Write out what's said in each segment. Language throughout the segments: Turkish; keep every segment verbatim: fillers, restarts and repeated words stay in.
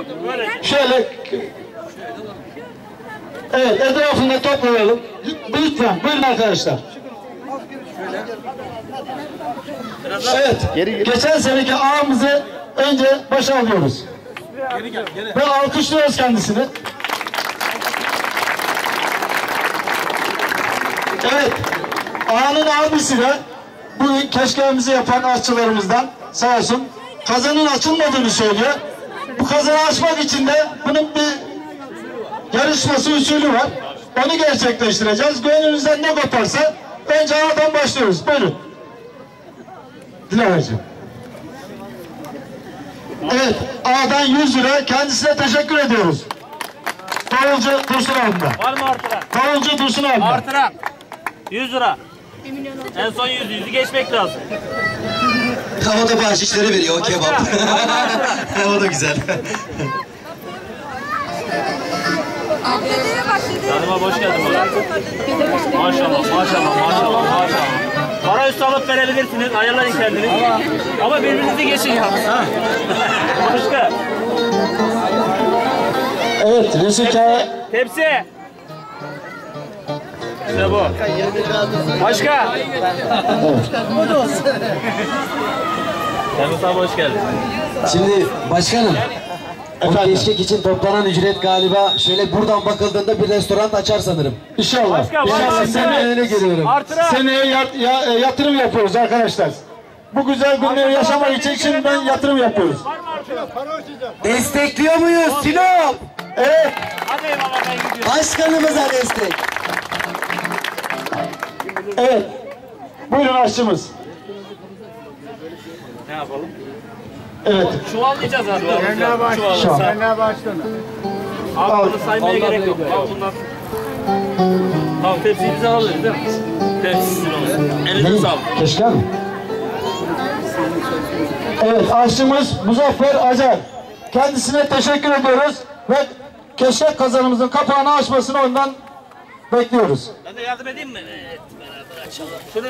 Şöyle. Evet, etrafında toplayalım. Lütfen, buyurun arkadaşlar. Evet, geçen seneki ağamızı önce başa alıyoruz. Ve alkışlıyoruz kendisini. Evet, ağanın abisi de bugün keşkemizi yapan aşçılarımızdan sağ olsun kazanın açılmadığını söylüyor. Bu kazanı açmak için de bunun bir yarışması usulü var. Onu gerçekleştireceğiz. Gönlünüzden ne koparsa önce ağadan başlıyoruz. Buyurun. Dilemeciğim. Evet, ağadan yüz lira kendisine teşekkür ediyoruz. Davulcu Dursun abimden. Var mı artıran? Davulcu Dursun abimden. Artıran. yüz lira. En son yüz, yüzü geçmek lazım. Havada bahşişleri veriyor o kebap. O da güzel. Hanıma hoş geldin. Maşallah, maşallah, maşallah, maşallah. Para üstü alıp verebilirsiniz, ayarlayın kendiniz. Ama birbirinizi geçin ya. Başka. Evet, Resulkaya. Tepsi. İşte bu. Başka. Temmuz abi hoş geldin. Şimdi başkanım, o Efendim? keşkek için toplanan ücret galiba şöyle buradan bakıldığında bir restoran açar sanırım. İnşallah. Başka, İnşallah başka. seneye Öyle görüyorum. Artıran. seneye yat, ya, e, yatırım yapıyoruz arkadaşlar. Bu güzel günleri yaşamak için şimdiden yatırım yapıyoruz. Destekliyor muyuz Sinop? Evet. Hadi eyvallah ben gidiyorum. Başkanımıza destek. Evet. Buyurun aşçımız. Ne yapalım? Evet. Çuvallayacağız abi. Şu an. Çuvallayacağız. Abi bunu saymaya gerek yok. Al bundan. Tamam tepsiyi bize alırız değil mi? Tepsisi alırız. Elinize sağlık. Keşke mi? Evet, aşçımız Muzaffer Acar. Kendisine teşekkür ediyoruz ve keşkek kazanımızın kapağını açmasını ondan bekliyoruz. Ben de yardım edeyim mi? Evet, beraber açalım. Şunu...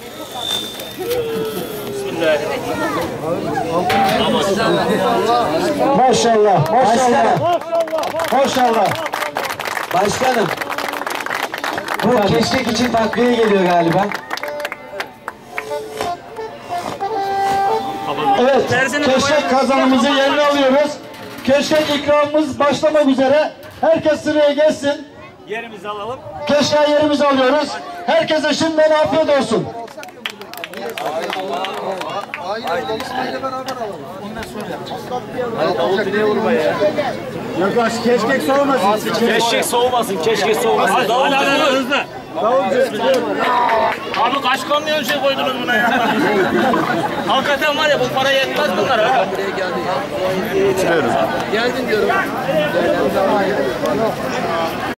Bismillahirrahmanirrahim. Maşallah, maşallah. Maşallah. Başkanım, bu keşkek için takviye geliyor galiba. Evet, Tersine keşkek kazanımızı yerine alıyoruz. Keşkek ikramımız başlamak üzere. Herkes sıraya geçsin. Yerimizi alalım. Keşkek yerimizi alıyoruz. Herkese şimdiden afiyet olsun. Yaklaş, keşkek soğumasın. Keşkek soğumasın, keşkek soğumasın. Davul hadi hızlı. Abi kaç kamyon şey koydunuz buna ya? Hakikaten var ya bu para yetmez bunlara ha. Geldin diyorum.